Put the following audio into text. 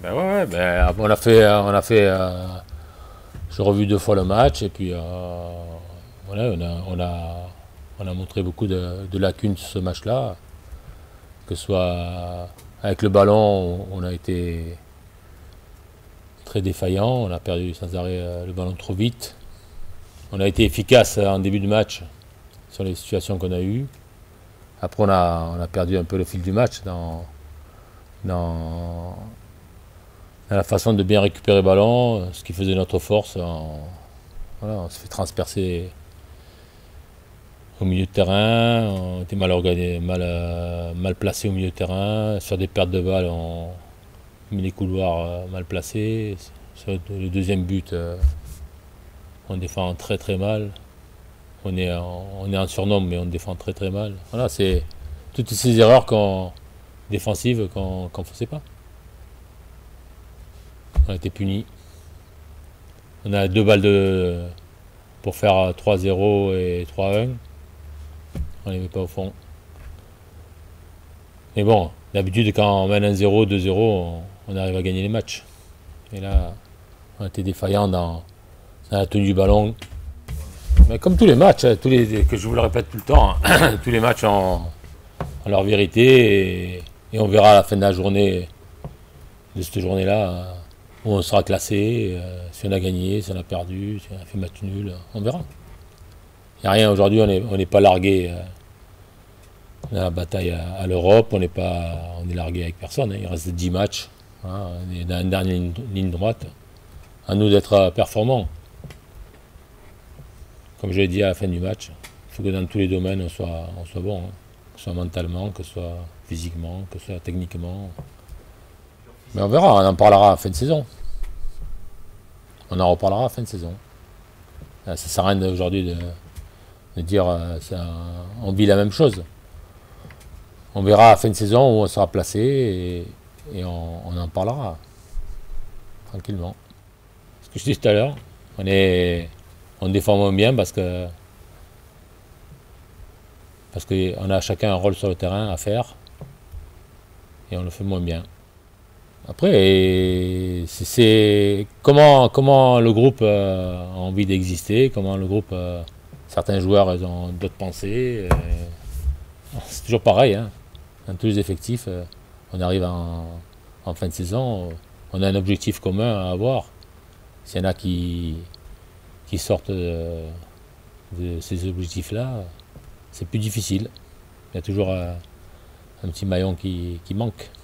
Ben ouais, ben, j'ai revu 2 fois le match et puis voilà, on a montré beaucoup de lacunes sur ce match-là. Que ce soit avec le ballon, on a été très défaillant, on a perdu sans arrêt le ballon trop vite. On a été efficace en début de match sur les situations qu'on a eues. Après, on a perdu un peu le fil du match dans la façon de bien récupérer le ballon, ce qui faisait notre force. Voilà, on se fait transpercer au milieu de terrain, on était mal organisé, mal placé au milieu de terrain. Sur des pertes de balles, on met les couloirs mal placés. Sur le deuxième but, on défend très très mal. On est en surnombre, mais on défend très très mal. Voilà, c'est toutes ces erreurs défensives qu'on ne faisait pas. On a été punis. On a 2 balles pour faire 3-0 et 3-1. On n'y avait pas au fond. Mais bon, d'habitude, quand on mène 1-0, 2-0, on arrive à gagner les matchs. Et là, on a été défaillant dans la tenue du ballon. Mais comme tous les matchs, que je vous le répète tout le temps, tous les matchs ont leur vérité et on verra à la fin de la journée, de cette journée-là, où on sera classé, si on a gagné, si on a perdu, si on a fait match nul, on verra. Il n'y a rien aujourd'hui, on n'est pas largué dans la bataille à l'Europe, on est largué avec personne, hein. Il reste 10 matchs, hein, on est dans une dernière ligne droite. À nous d'être performants. Comme je l'ai dit à la fin du match, il faut que dans tous les domaines on soit bon, hein. Que ce soit mentalement, que ce soit physiquement, que ce soit techniquement. Mais on verra, on en parlera à la fin de saison. On en reparlera à la fin de saison. Ça ne sert à rien aujourd'hui de dire on vit la même chose. On verra à la fin de saison où on sera placé et on en parlera tranquillement. Ce que je disais tout à l'heure, on défend moins bien parce qu'on a chacun un rôle sur le terrain à faire et on le fait moins bien. Après, c'est comment le groupe a envie d'exister, comment le groupe, certains joueurs ils ont d'autres pensées. C'est toujours pareil, hein. Dans tous les effectifs, on arrive en fin de saison, on a un objectif commun à avoir. S'il y en a qui sortent de ces objectifs-là, c'est plus difficile. Il y a toujours un petit maillon qui manque.